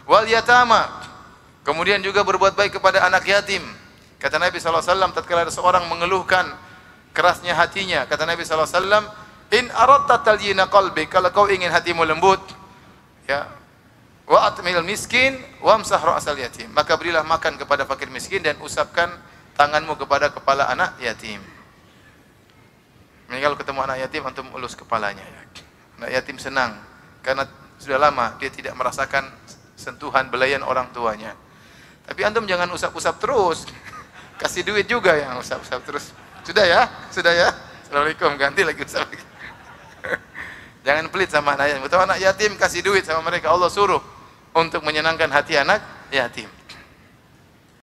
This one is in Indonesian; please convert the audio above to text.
Wal yatama. Kemudian juga berbuat baik kepada anak yatim. Kata Nabi SAW, tatkala ada seorang mengeluhkan kerasnya hatinya, kata Nabi SAW, in aradta talyina qalbi, kalau kau ingin hatimu lembut, ya, wa atmil miskin wamsah ra'sal yatim, maka berilah makan kepada fakir miskin dan usapkan tanganmu kepada kepala anak yatim. Ini kalau ketemu anak yatim antum ulus kepalanya. Anak yatim senang karena sudah lama dia tidak merasakan sentuhan belayan orang tuanya. Tapi antum jangan usap-usap terus. Kasih duit juga yang usap-usap terus. Sudah ya? Sudah ya? Assalamualaikum, ganti lagi usap lagi. Jangan pelit sama anak yatim. Betul, anak yatim kasih duit sama mereka, Allah suruh untuk menyenangkan hati anak yatim.